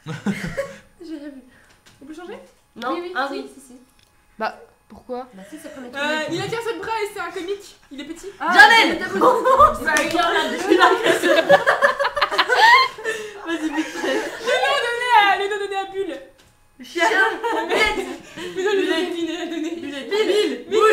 J'ai rien vu. On peut changer? Non, Oui, oui, ah si. oui, si. Bah, pourquoi? Bah si, c'est le premier Il a qu'un seul bras et c'est un comique. Il est petit. Jamel. Vas-y, vite fait. Les donner à Bulle. Chien. Mais non, le donner à donner. Bullet. Bébile.